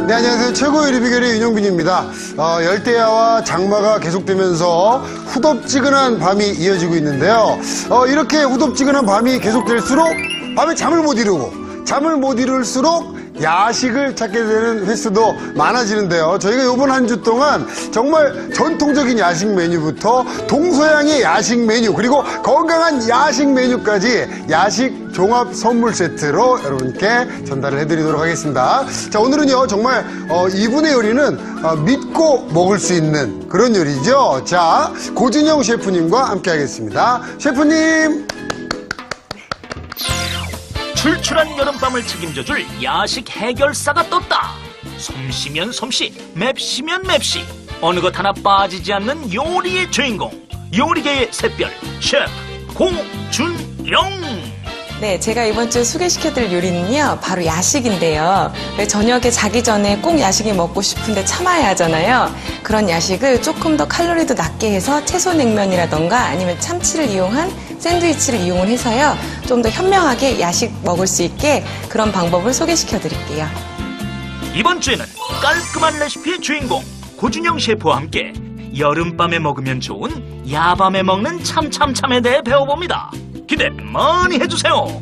네, 안녕하세요. 최고 요리 비결의 윤영빈입니다. 열대야와 장마가 계속되면서 후덥지근한 밤이 이어지고 있는데요. 이렇게 후덥지근한 밤이 계속될수록 밤에 잠을 못 이룰수록 야식을 찾게 되는 횟수도 많아지는데요. 저희가 이번 한 주 동안 정말 전통적인 야식 메뉴부터 동서양의 야식 메뉴, 그리고 건강한 야식 메뉴까지 야식 종합 선물 세트로 여러분께 전달을 해드리도록 하겠습니다. 자, 오늘은요, 정말 이분의 요리는 믿고 먹을 수 있는 그런 요리죠. 자, 고준영 셰프님과 함께 하겠습니다. 셰프님! 출출한 여름밤을 책임져줄 야식 해결사가 떴다. 솜씨면 솜씨, 맵시면 맵시, 어느 것 하나 빠지지 않는 요리의 주인공, 요리계의 샛별 셰프 고준영. 네, 제가 이번 주 소개시켜드릴 요리는요, 바로 야식인데요. 저녁에 자기 전에 꼭 야식이 먹고 싶은데 참아야 하잖아요. 그런 야식을 조금 더 칼로리도 낮게 해서 채소 냉면이라던가 아니면 참치를 이용한 샌드위치를 이용을 해서요, 좀 더 현명하게 야식 먹을 수 있게 그런 방법을 소개시켜드릴게요. 이번 주에는 깔끔한 레시피의 주인공 고준영 셰프와 함께 여름밤에 먹으면 좋은 야밤에 먹는 참참참에 대해 배워봅니다. 기대 많이 해주세요.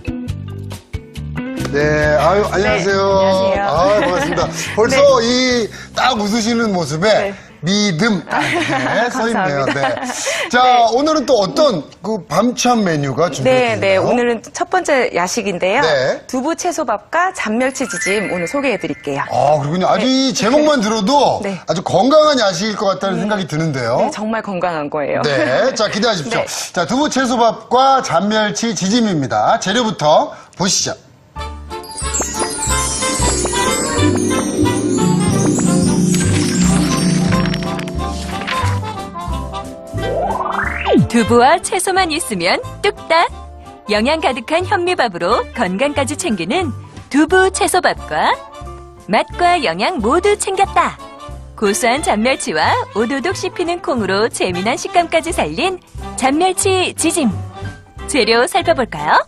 네, 아유, 안녕하세요. 네, 안녕하세요. 아, 반갑습니다. 벌써 이 딱 웃으시는 모습에 믿음 네, 서 있네요. 네. 자, 네. 오늘은 또 어떤 그 밤참 메뉴가 준비되어 네, 있나요? 오늘은 첫 번째 야식인데요. 네. 두부 채소밥과 잔멸치 지짐 오늘 소개해드릴게요. 아, 그렇군요. 아주 이 제목만 들어도 네. 아주 건강한 야식일 것 같다는 생각이 드는데요. 네, 정말 건강한 거예요. 네, 자, 기대하십시오. 네. 자, 두부 채소밥과 잔멸치 지짐입니다. 재료부터 보시죠. 두부와 채소만 있으면 뚝딱! 영양 가득한 현미밥으로 건강까지 챙기는 두부 채소밥과 맛과 영양 모두 챙겼다! 고소한 잔멸치와 오도독 씹히는 콩으로 재미난 식감까지 살린 잔멸치 지짐! 재료 살펴볼까요?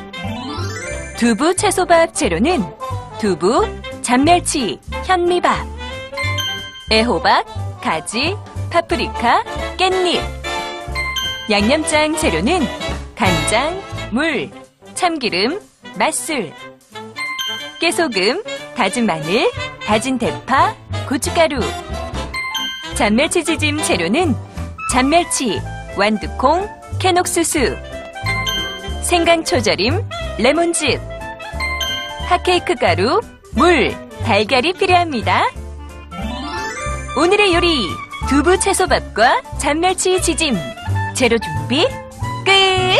두부 채소밥 재료는 두부, 잔멸치, 현미밥, 애호박, 가지, 파프리카, 깻잎. 양념장 재료는 간장, 물, 참기름, 맛술, 깨소금, 다진 마늘, 다진 대파, 고춧가루. 잔멸치 지짐 재료는 잔멸치, 완두콩, 캔옥수수, 생강초절임, 레몬즙, 핫케이크 가루, 물, 달걀이 필요합니다. 오늘의 요리, 두부 채소밥과 잔멸치 지짐. 재료 준비 끝! 네,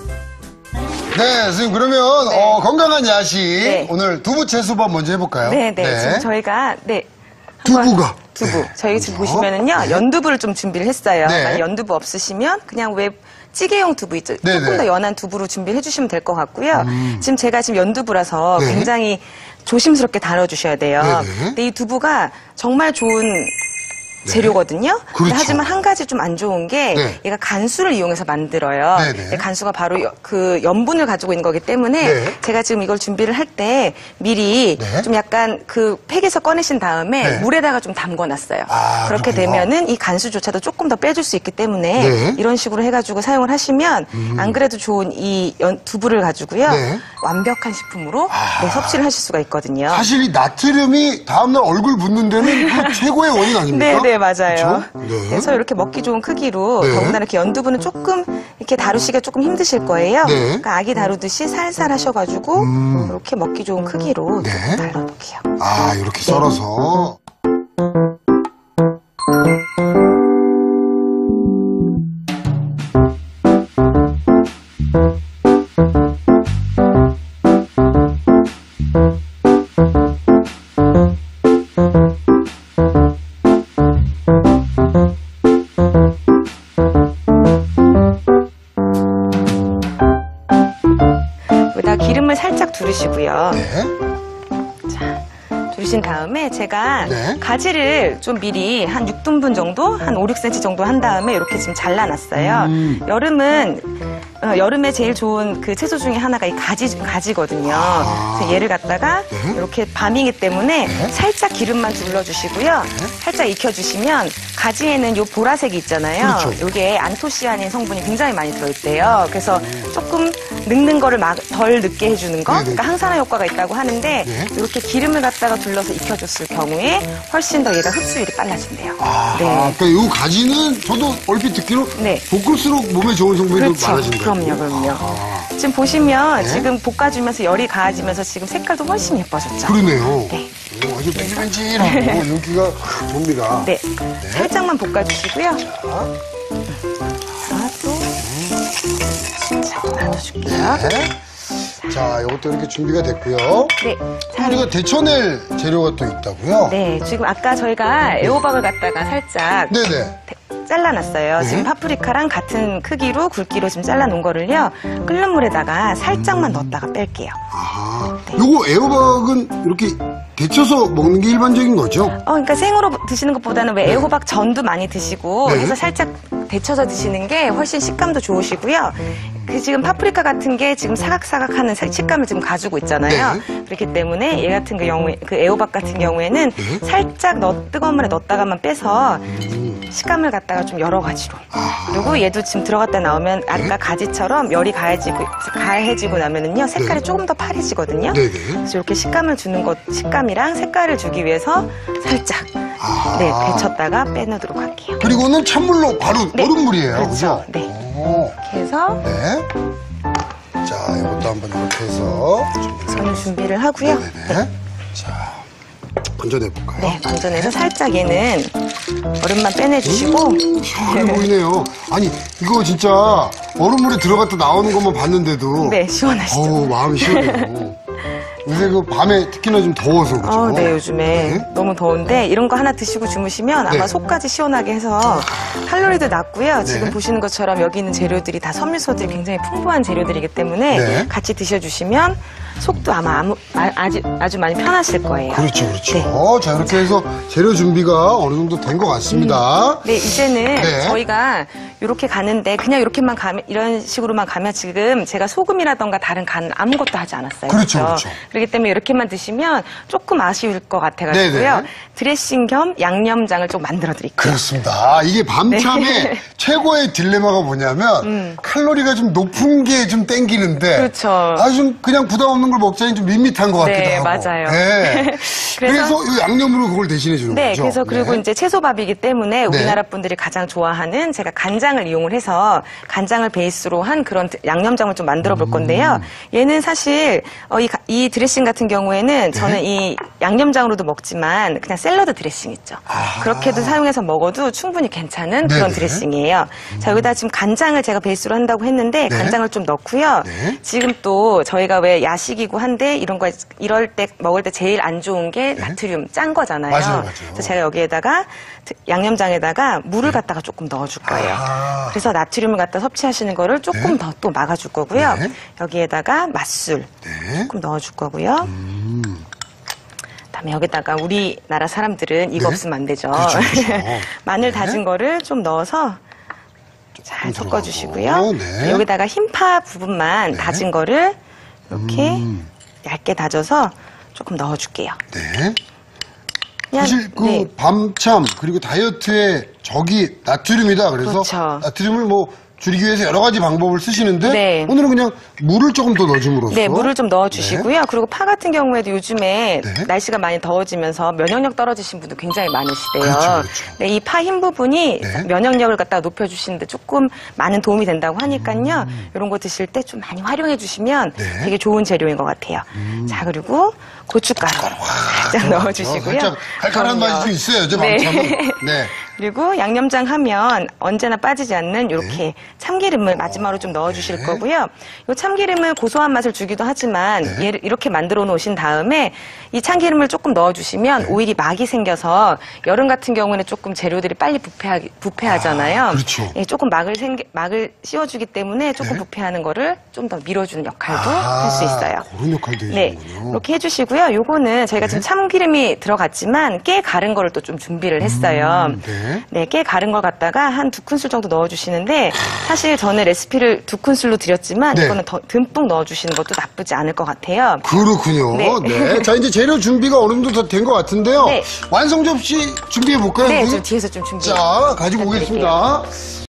선생님, 그러면 건강한 야식 네. 오늘 두부 채소밥 먼저 해볼까요? 네. 지금 저희가 두부가 두부. 네. 저희 지금 보시면은요, 연두부를 좀 준비를 했어요. 네. 만약 연두부 없으시면 그냥 왜 찌개용 두부 있죠. 네, 조금 네. 더 연한 두부로 준비를 해주시면 될 것 같고요. 지금 제가 연두부라서 네. 굉장히 조심스럽게 다뤄주셔야 돼요. 네, 네. 근데 이 두부가 정말 좋은 재료거든요. 그렇죠. 하지만 한 가지 좀 안 좋은 게 네. 얘가 간수를 이용해서 만들어요. 네네. 간수가 바로 그 염분을 가지고 있는 거기 때문에 네. 제가 지금 이걸 준비를 할 때 미리 네. 좀 약간 그 팩에서 꺼내신 다음에 네. 물에다가 좀 담궈놨어요. 아, 그렇게 그렇군요. 되면은 이 간수조차도 조금 더 빼줄 수 있기 때문에 네. 이런 식으로 해가지고 사용을 하시면 안 그래도 좋은 이 두부를 가지고요. 네. 완벽한 식품으로 섭취를 하실 수가 있거든요. 사실 이 나트륨이 다음날 얼굴 붓는 데는 그 최고의 원인 아닙니까? 네, 맞아요. 그렇죠? 네. 그래서 이렇게 먹기 좋은 크기로 네. 더군다나 이렇게 연두부는 조금 이렇게 다루시기가 조금 힘드실 거예요. 네. 그러니까 아기 다루듯이 살살 하셔가지고 이렇게 먹기 좋은 크기로 네. 달라볼게요. 아, 이렇게 썰어서. 여기다 기름을 살짝 두르시고요. 네. 자, 두신 다음에 제가 네. 가지를 좀 미리 한 6등분 정도, 한 5, 6cm 정도 한 다음에 이렇게 지금 잘라놨어요. 여름에 제일 좋은 그 채소 중에 하나가 이 가지거든요. 그래서 얘를 갖다가 네. 이렇게 밤이기 때문에 살짝 기름만 둘러주시고요. 살짝 익혀주시면 가지에는 요 보라색이 있잖아요. 그렇죠. 요게 안토시아닌 성분이 굉장히 많이 들어있대요. 그래서 조금 늙는 거를 덜 늦게 해주는 거, 네네. 그러니까 항산화 효과가 있다고 하는데 네. 이렇게 기름을 갖다가 둘러서 익혀줬을 경우에 훨씬 더 얘가 흡수율이 빨라진대요. 그러니까 이 가지는 저도 얼핏 듣기로 네. 볶을수록 몸에 좋은 성분이 더 그렇죠. 많아진다. 그럼요. 지금 보시면 네. 지금 볶아주면서 열이 가해지면서 지금 색깔도 훨씬 예뻐졌죠. 그러네요. 네. 오, 아주 뺀질뺀질하고 윤기가 돕니다. 네. 살짝만 볶아주시고요. 자, 또 놔둬줄게요. 네. 자, 이것도 이렇게 준비가 됐고요. 네. 자, 우리가 데쳐낼 재료가 또 있다고요? 네. 지금 아까 저희가 애호박을 갖다가 살짝 네네. 잘라놨어요. 네. 지금 파프리카랑 같은 크기로 굵기로 지금 잘라놓은 거를요. 끓는 물에다가 살짝만 넣었다가 뺄게요. 요거 애호박은 이렇게 데쳐서 먹는 게 일반적인 거죠? 그러니까 생으로 드시는 것보다는 왜 애호박 전도 많이 드시고 네. 해서 살짝 데쳐서 드시는 게 훨씬 식감도 좋으시고요. 그 지금 파프리카 같은 게 지금 사각사각하는 식감을 지금 가지고 있잖아요. 네. 그렇기 때문에 얘 같은 경우에 그 애호박 같은 경우에는 살짝 뜨거운 물에 넣었다가만 빼서 식감을 갖다가 좀 여러 가지로. 그리고 얘도 지금 들어갔다 나오면 아까 가지처럼 열이 가해지고 나면은요 색깔이 조금 더 파래지거든요. 네네. 그래서 이렇게 식감을 주는 것, 식감이랑 색깔을 주기 위해서 살짝 데쳤다가 빼놓도록 할게요. 그리고는 찬물로 바로 네. 얼음물이에요. 그렇죠. 그죠? 네. 오. 이렇게 해서 네. 자, 이것도 한번 이렇게 해서 저는 준비를 하고요. 네네. 자, 건져내볼까요? 네, 건져내서 살짝 얘는 얼음만 빼내주시고 시원해 보이네요. 아니, 이거 진짜 얼음물에 들어갔다 나오는 것만 봤는데도 네, 시원하시죠? 어우, 마음이 시원해요. 요새 그 밤에 특히나 좀 더워서 그죠? 네, 요즘에 네. 너무 더운데 이런 거 하나 드시고 주무시면 아마 네. 속까지 시원하게 해서 칼로리도 낮고요. 지금 네. 보시는 것처럼 여기 있는 재료들이 다 섬유소들이 굉장히 풍부한 재료들이기 때문에 네. 같이 드셔주시면 속도 아마 아주 많이 편하실 거예요. 그렇죠, 그렇죠. 네. 자, 이렇게 해서 재료 준비가 어느 정도 된 것 같습니다. 네, 이제는 네. 저희가 이렇게 가는데 그냥 이렇게만 가면 이런 식으로만 가면 지금 제가 소금이라던가 다른 간 아무것도 하지 않았어요. 그렇죠, 그렇죠. 그렇기 때문에 이렇게만 드시면 조금 아쉬울 것 같아가지고요. 네네. 드레싱 겸 양념장을 좀 만들어 드릴게요. 그렇습니다. 이게 밤참에 네. 최고의 딜레마가 뭐냐면 칼로리가 좀 높은 게 좀 땡기는데 그렇죠. 좀 그냥 부담 없는 걸 먹자니 좀 밋밋한 것 같기도 네, 하고. 맞아요. 네. 그래서 이 양념으로 그걸 대신해 주는 네, 거죠. 그래서 그리고 네. 이제 채소밥이기 때문에 우리나라 분들이 가장 좋아하는 제가 간장을 이용을 해서 간장을 베이스로 한 그런 양념장을 좀 만들어 볼 건데요. 얘는 사실 이 드레싱 같은 경우에는 저는 이 양념장으로도 먹지만 그냥 샐러드 드레싱 있죠. 그렇게도 사용해서 먹어도 충분히 괜찮은 그런 네네. 드레싱이에요. 자, 여기다 지금 간장을 제가 베이스로 한다고 했는데 네. 간장을 좀 넣고요. 네. 지금 또 저희가 왜 야식이고 한데 이럴 때 먹을 때 제일 안 좋은 게 나트륨 짠 거잖아요. 맞아요. 그래서 제가 여기에다가 양념장에다가 물을 갖다가 조금 넣어줄 거예요. 그래서 나트륨을 갖다 섭취하시는 거를 조금 더 또 막아줄 거고요. 네. 여기에다가 맛술 네. 조금 넣어줄 거고요. 그다음에 여기다가 우리나라 사람들은 이거 네. 없으면 안 되죠. 그렇죠, 그렇죠. 마늘 네. 다진 거를 좀 넣어서 잘 섞어주시고요. 네. 여기다가 흰파 부분만 다진 거를 이렇게 얇게 다져서 조금 넣어줄게요. 네. 그냥, 사실 그 네. 밤참 그리고 다이어트의 적이 나트륨이다. 그래서 그렇죠. 나트륨을 뭐 줄이기 위해서 여러 가지 방법을 쓰시는데 네. 오늘은 그냥 물을 조금 더 넣어줌으로써 네, 물을 좀 넣어주시고요. 그리고 파 같은 경우에도 요즘에 네. 날씨가 많이 더워지면서 면역력 떨어지신 분도 굉장히 많으시대요. 그렇죠, 그렇죠. 네, 이 파 흰 부분이 네. 면역력을 갖다가 높여주시는데 조금 많은 도움이 된다고 하니까요. 이런 거 드실 때 좀 많이 활용해 주시면 네. 되게 좋은 재료인 것 같아요. 자, 그리고 고춧가루 살짝 넣어주시고요. 살짝 칼칼한 그럼요. 맛이 좀 있어요. 저 네. 밤참은. 네. 그리고 양념장 하면 언제나 빠지지 않는 이렇게 참기름을 마지막으로 좀 넣어주실 거고요. 이 참기름은 고소한 맛을 주기도 하지만 얘를 이렇게 만들어 놓으신 다음에 이 참기름을 조금 넣어주시면 오일이 막이 생겨서 여름 같은 경우는 조금 재료들이 빨리 부패하잖아요. 그렇죠. 예, 조금 막을 씌워주기 때문에 조금 부패하는 거를 좀 더 밀어주는 역할도 할 수 있어요. 그런 역할도 네, 해주는군요. 이렇게 해주시고요. 요거는 저희가 지금 참기름이 들어갔지만 깨 가른 거를 또 좀 준비를 했어요. 네, 깨 가른 걸 갖다가 한 2큰술 정도 넣어주시는데 사실 저는 레시피를 2큰술로 드렸지만 네. 이거는 더 듬뿍 넣어주시는 것도 나쁘지 않을 것 같아요. 그렇군요. 네. 네. 자, 이제 재료 준비가 어느 정도 된 것 같은데요. 네. 완성 접시 준비해 볼까요? 네, 선생님? 좀 뒤에서 좀 준비. 자, 가지고 오겠습니다.